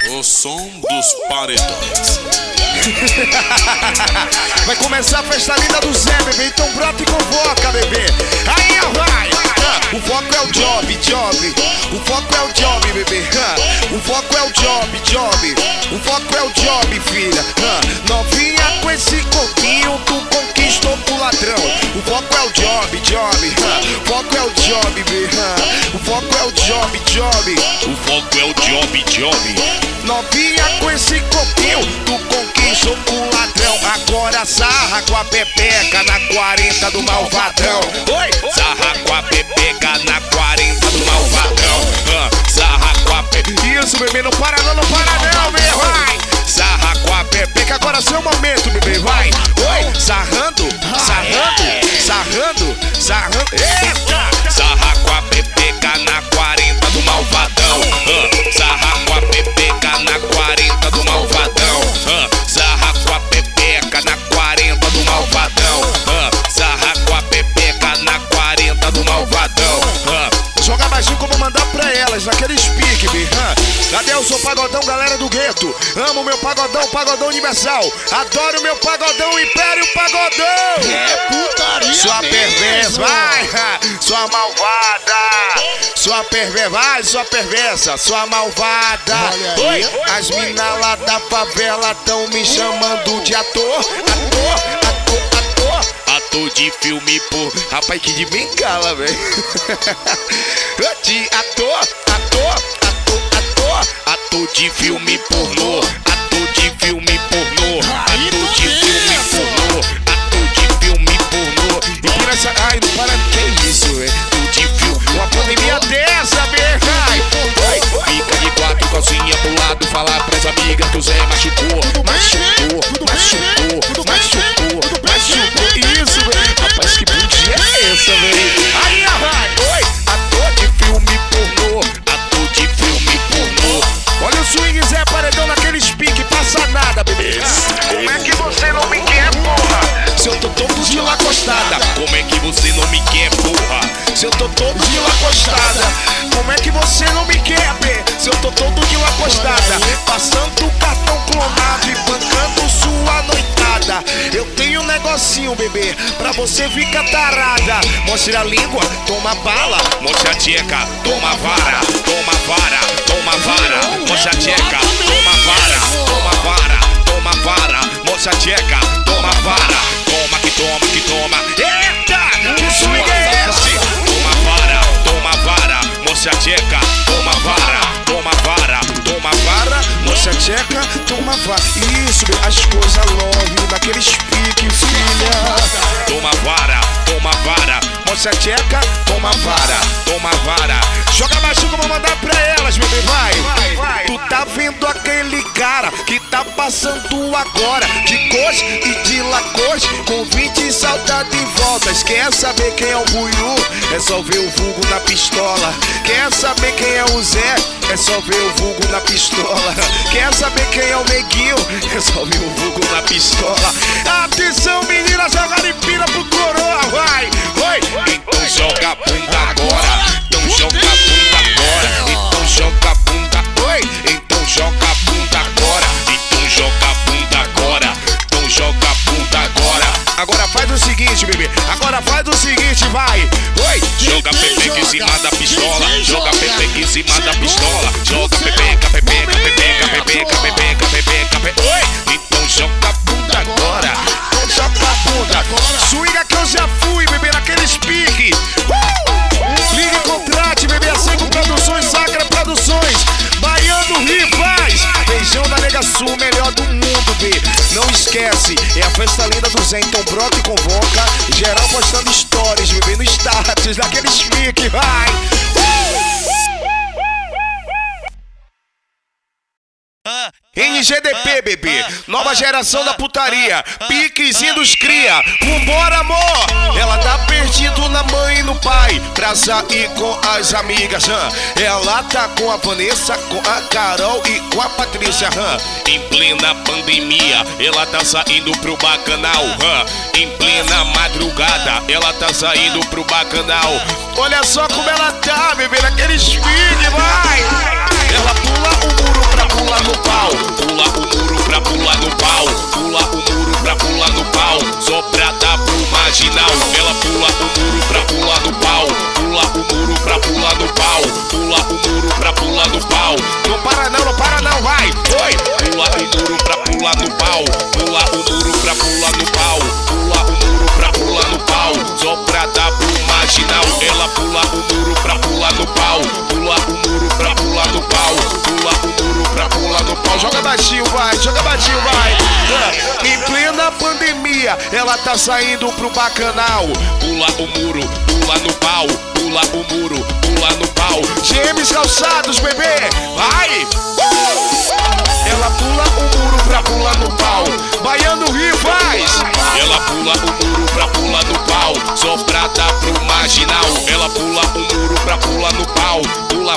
O som dos paredões. Vai começar a festa linda do Zé, bebê. Então brota e convoca, bebê. Aí, vai. O foco é o job. O foco é o job, bebê. O foco é o job. O foco é o job, filha. Novinha com esse corpinho, tu conquistou pro ladrão. O foco é o job. O foco é o job, bebê. O foco é o job. O foco é o job. Novinha com esse corpinho, tu conquistou pro ladrão. Agora sarra com a pepeca na 40 do malvadão. Oi! Sarra com a pepeca na 40 do malvadão. Sarra com a pepeca. Isso, bebê, não para não, bebê, vai! Sarra com a pepeca, agora é seu momento, bebê, vai! Oi! Sarrando. Eita! Sarra com a pepeca na 40 do malvadão. Sarra com a pepeca na 40 do malvadão. Sarra com a pepeca na 40 do malvadão. Sarra com a pepeca na 40 do malvadão. Joga mais um que eu vou mandar pra elas, naquele speak, bebê. Cadê o seu pagodão, galera do gueto? Amo meu pagodão universal. Adoro meu pagodão, Império Pagodão. É putaria. Sua perversa, vai, sua malvada. Sua perversa, vai, sua perversa, sua malvada. Oi, as mina lá da favela tão me chamando de ator. Ator de filme, pô. Rapaz, que de bengala, velho. De ator. Ator de filme pornô. Ator de filme pornô. Ator de filme pornô. Ator de filme pornô. E por essa... Ai, não para, que isso, velho. Ator de filme. Uma pandemia dessa, velho. Fica de quatro, calcinha pro lado. Falar pras amigas que o Zé machucou. Isso, velho. Rapaz, que bundinha é essa, velho? Aí, vai. Oi. Ator de filme pornô. Ator de filme pornô. Olha o swing, Zé Paredão naquele speak, passa nada, bebê. Como é que você não me quer, porra? Se eu tô todo de lá acostada. Como é que você não me quer, porra? Se eu tô todo de lá acostada. Como é que você não me quer, bê? Se eu tô todo de lá acostada. Passando o cartão clonado e bancando sua noitada. Eu tenho um negocinho, bebê, pra você ficar tarada. Mostra a língua, toma bala. Mostra a tcheca, toma vara. Toma vara, toma vara. Mostra a tcheca, toma vara. Toma vara, toma vara. Mostra a tcheca, toma vara. Toma que toma que toma. Eita, que swing é esse? Toma vara. Mostra a tcheca, toma vara. Toma vara, toma vara. Mostra a tcheca, toma vara. Isso, bebê, as coisas love naquele speak, filha. Toma vara, toma vara. Mostra a tcheca, toma vara. Toma vara. Joga mais um que eu vou mandar pra elas, bebê, vai. Tu tá vendo aquele cara que tá passando agora de coxa e de lacoste, convite, saudade e voltas. Quer saber quem é o Buiú? É só ver o vulgo na pistola. Quer saber quem é o Zé? É só ver o vulgo na pistola. Quer saber quem é o Neguinho? É só ver o vulgo na pistola. Atenção, meninas, joga limpina pro coroa, vai. Oi. Então joga a bunda agora. Então joga a bunda agora. Então joga a bunda. Oi. Então joga a bunda agora. Então joga a bunda agora. Então joga a bunda agora. Agora faz o seguinte, bebê. Agora faz o seguinte, vai. Oi. Joga pepeca em cima da pistola. Joga pepeca em cima da pistola. Joga pepeca. Oi. Então joga a bunda agora. Então joga a bunda. Swinga que eu já fui, bebê, naquele speak. Ligue e contrate, bebê, a Seco Produções, Sacra Produções, Baiano Rivais, Beijão da Nega Sul, melhor do mundo, bê. Não esquece, é a festa linda do Zé, então brota e convoca. Geral postando stories, bebê, no status, naquele speak, vai. NGDP, bebê, nova geração da putaria, piquezinho dos cria, vambora, amor. Ela tá perdido na mãe e no pai, pra sair com as amigas, Ela tá com a Vanessa, com a Carol e com a Patrícia, Em plena pandemia, ela tá saindo pro bacanal, Em plena madrugada, ela tá saindo pro bacanal. Olha só como ela tá, bebê, naquele speed, vai. Ela pula o muro pra pular no pular no pau. Pula o muro pra pular no pau. Pula o muro pra pular no pau. Só pra dar pro marginal. Ela pula o muro pra pular no pau. Pula o muro pra pular no pau. Pula o muro pra pular no pau. Joga baixinho, vai, joga baixinho, vai. Em plena pandemia, ela tá saindo pro bacanal. Pula o muro, pula no pau. Pula o muro, pula no pau. Gêmeos calçados, bebê, vai! Ela pula o muro pra pular no pau. Baiano Rivais. Ela pula o muro pra pular no pau. Só pra dar pro marginal. Ela pula o muro pra pular no pau. Pula,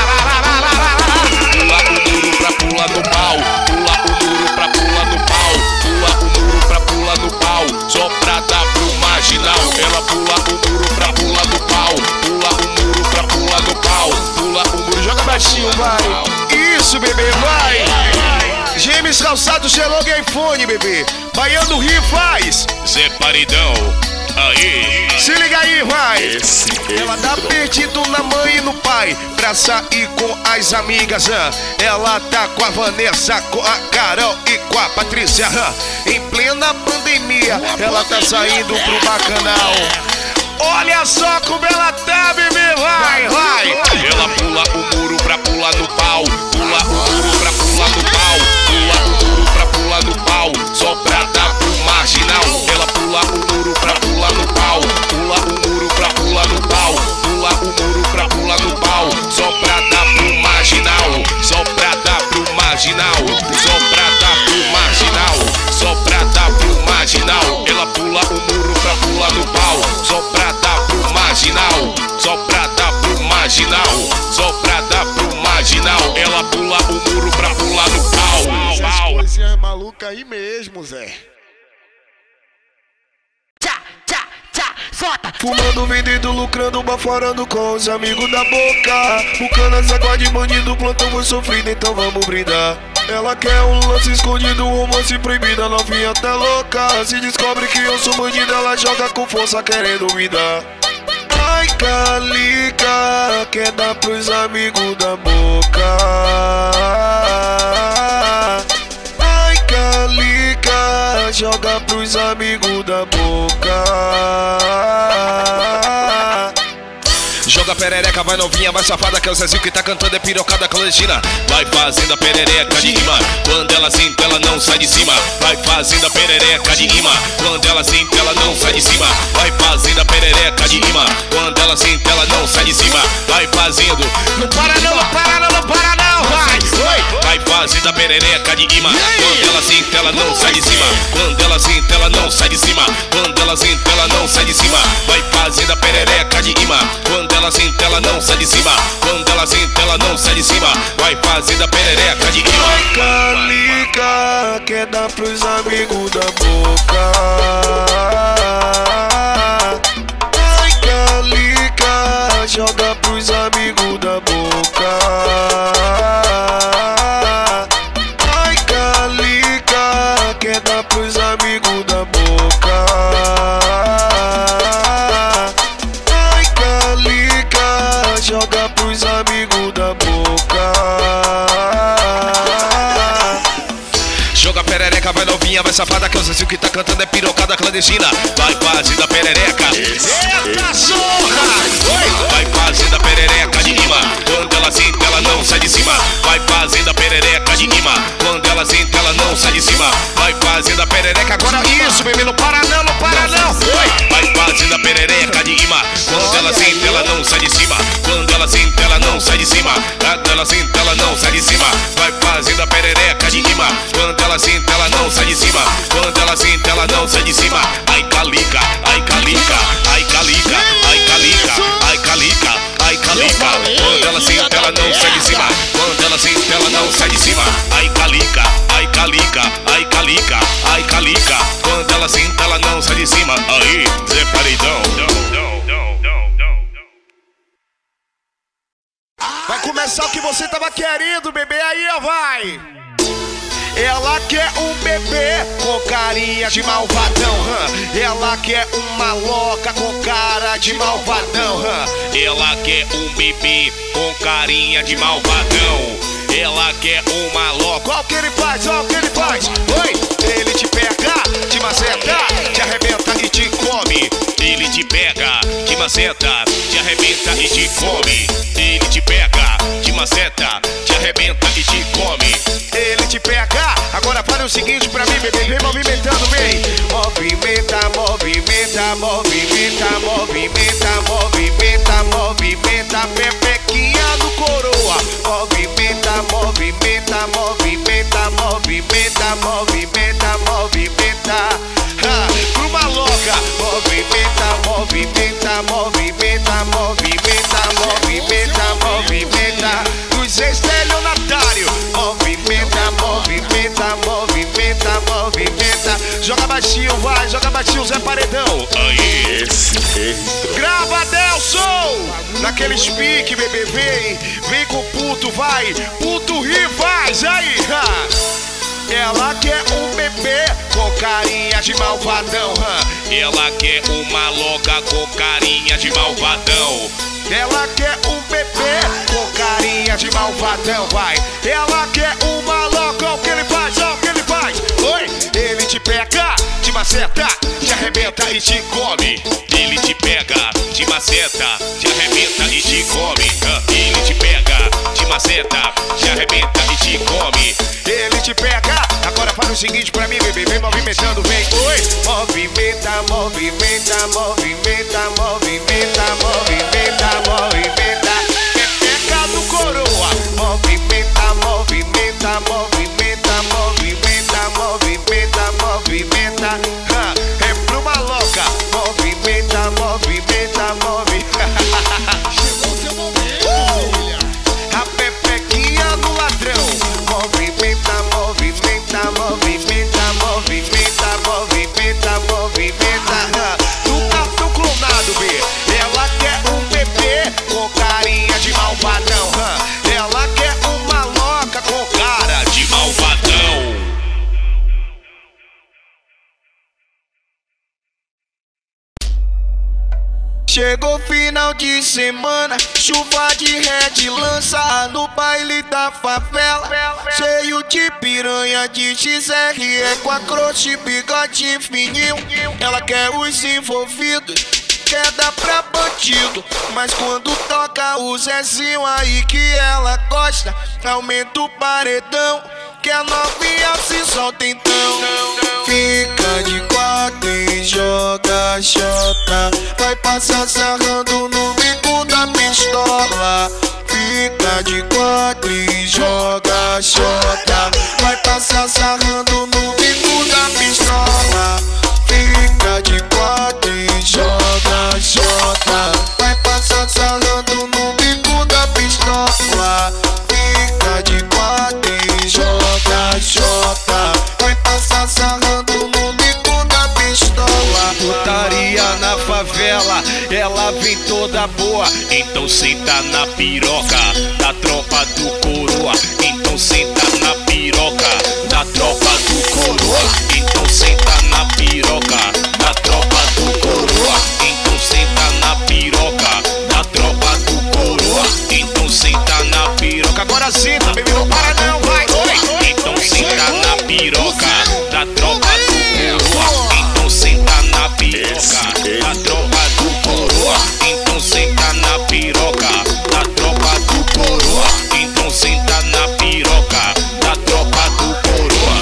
pula o muro pra pular no pau. Pula o muro pra pular no pau. Pula o muro pra pular no pau. Só pra dar pro marginal. Ela pula o muro pra pular no pau. Pula o muro pra pular no pau. Pula o muro, Joga baixinho, vai. Isso, bebê, vai. Gêmeos calçados, Xelogue e iPhone, bebê. Baiano Rivais. Zé Paredão, aí. Se liga aí, vai. Ela tá perdido na mãe e no pai pra sair com as amigas. Ela tá com a Vanessa, com a Carol e com a Patrícia. Em plena pandemia, ela tá saindo pro bacanal. Olha só como ela tá, bebê, vai, vai. Ela pula o muro pra pular no pau. Pula o muro pra pular no pau. Pula o muro pra pular no pau. Só pra dar pro marginal. Ela pula o muro pra pular no pau. Pula o muro pra pular no pau. Pula o muro pra pular no pau. Só pra dar pro marginal. Só pra dar pro marginal. Só pra dar pro marginal. Só pra dar pro marginal. Ela pula o muro pra pular no pau. Só pra dar pro marginal. Só pra dar pro marginal. Só pra dar pro marginal. Ela pula o muro pra pular no pau. Essas coisinhas malucas aí mesmo, Zé. Fumando, vendendo, lucrando, baforando com os amigos da boca. O cana sacode bandido, plantão foi sofrido, então vamos brindar. Ela quer um lance escondido, um romance proibido, a novinha tá louca. Se descobre que eu sou bandido, ela joga com força querendo me dar. Ai, Calica, quer dar pros amigos da boca. Ai, Calica, joga pros amigos da boca. Joga perereca, vai novinha, vai safada, que é o Zezinho que tá cantando, é pirocada clandestina. Vai fazendo a perereca de imã, quando ela senta ela não sai de cima. Vai fazendo a perereca de imã, quando ela senta ela não sai de cima. Vai fazendo a perereca de imã, quando ela senta ela não sai de cima. Vai fazendo, não para não, não para não, não para não, vai, vai. Vai fazendo a perereca de imã, quando ela senta ela não sai de cima. Quando ela senta ela não sai de cima. Quando ela senta ela não sai de cima. Vai fazendo a perereca de imã, quando ela senta ela não sai de cima. Quando ela senta ela não sai de cima. Vai fazendo a perereca de imã. Ai, Calica, quer dar pros amigos da boca. Ai, Calica, joga pros amigos da boca. Ai, Calica, quer dar pros amigos da boca. Ai, Calica, joga pros amigos da boca. Joga perereca, vai novinha, vai safada, que o Zezinho que tá cantando é pirocada clandestina. Vai fazendo a perereca. Eita zorra! Vai fazendo a perereca de imã, quando ela senta ela não sai de cima. Vai fazendo a perereca de imã, quando ela senta ela não sai de cima. Vai fazendo a perereca, agora Isso, bebê, não para não, não para não. vai fazendo a perereca de imã, quando ela senta ela não sai de cima. Quando ela senta ela não sai de cima. Quando ela senta ela não sai de cima. Vai fazendo a perereca de imã, quando ela senta ela não sai de cima. Quando ela senta ela não sai de cima. Ai, Calica, ai, Calica, ai, Calica, ai, Calica, ai, Calica, ai, Calica. Quando ela senta ela não sai de cima. Quando ela senta ela não sai de cima. Ai, Calica, ai, Calica, ai, Calica, ai, Calica. Quando ela senta ela não sai de cima. Aí, Zé Paredão. Vai começar o que você tava querendo, bebê, aí ó, vai. Ela quer um bebê com carinha de malvadão, Ela quer uma louca com cara de malvadão, Ela quer um bebê com carinha de malvadão. ela quer uma loca. Qual que ele faz? Qual que ele faz? Oi, ele te pega, te maceta, te arrebenta e te come. Ele te pega, te maceta, te arrebenta e te come. Ele te pega, te maceta, te arrebenta e te come. Ele te pega. Agora fale o seguinte pra mim, bebê. Vem movimentando, vem. Movimenta, movimenta, movimenta, movimenta, movimenta, movimenta, pepequinha do coroa. Movimenta, movimenta, movimenta, movimenta, movimenta, movimenta. Pro maloca. Movimenta, movimenta, movimenta, movimenta, movimenta, movimenta. Dos estelionatários. Movimenta, movimenta, movimenta, movimenta. Joga baixinho, vai, joga baixinho, Zé Paredão. Aí, Grava, Delson! Naquele speak, bebê, vem com o puto, vai. Puto rivais, aí, Ela quer um bebê com carinha de malvadão, ela quer uma loca com carinha de malvadão. Ela quer um bebê com carinha de malvadão, vai. Ela quer uma loca, o que ele faz, o que ele faz. Oi, ele te pega, te maceta, te arrebenta e te come. Ele te pega, te maceta, te arrebenta e te come. Ele te pega, te maceta, te arrebenta e te come. Ele te pega. Agora fala o seguinte pra mim, bebê, vem movimentando, vem. Oi, movimenta, movimenta, movimenta, movimenta, movimenta, movimenta. Pepeca do coroa. Movimenta, movimenta, movimenta, movimenta, movimenta, movimenta. É pro maloca. Movimenta, movimenta, movimenta. Chegou o seu momento. A pepequinha do ladrão. Movimenta, movimenta, movimenta, movimenta, movimenta, movimenta. Tu tá tão clonado, B. Ela quer um bebê com carinha de malvadão. Ela quer uma loca com cara de malvadão. Chegou final de semana, chuva de red lança no baile da favela. Cheio de piranha de XR, com a croche, bigode fininho. Ela quer os envolvidos, quer dar pra bandido. Mas quando toca o Zezinho aí que ela gosta, aumenta o paredão, que a novinha se solta então. Fica de quatro e joga xota, vai passar sarrando no bico da pistola. Fica de quatro e joga xota, vai passar sarrando no bico da pistola. Fica de quatro e joga xota, vai passar sarrando no bico da pistola. Fica de quatro e joga xota, vai passar sarrando no bico da pistola. Putaria na favela, ela vem toda boa. Então senta na piroca da tropa do coroa. Então senta na piroca da tropa do coroa. Então senta na piroca da tropa do coroa. Então senta na piroca da tropa do coroa. Então senta na piroca. Agora senta, baby, não para não, vai. Oi. Então senta na piroca da tropa do coroa. Então senta na piroca da tropa do coroa. Então senta na piroca da tropa do coroa. Então senta na piroca da tropa do coroa.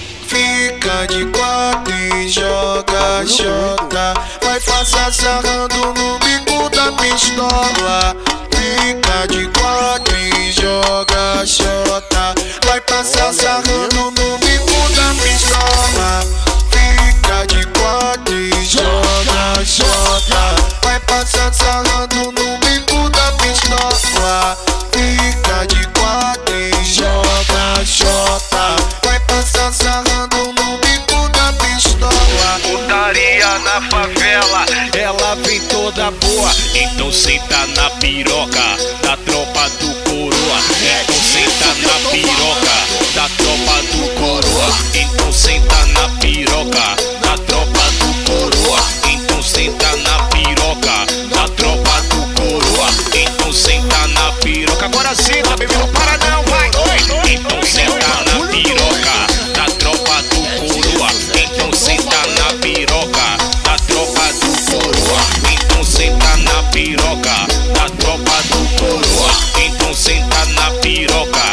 Fica de quatro e joga xota, vai passar sarrando no bico da pistola. Fica de quatro e joga xota, vai passar sarrando no bico da pistola. Fica de quatro e joga xota, vai passar sarrando no bico da pistola. Fica de quatro e joga xota, vai passar sarrando no bico da pistola. Putaria na favela, ela vem toda boa. Então senta na piroca da tropa do coroa. Então senta na piroca da tropa do coroa. Então senta na piroca da tropa do coroa. Então senta na piroca da tropa do coroa. Então senta na piroca. Agora senta, baby, não para não, vai. Oi. Então senta na piroca,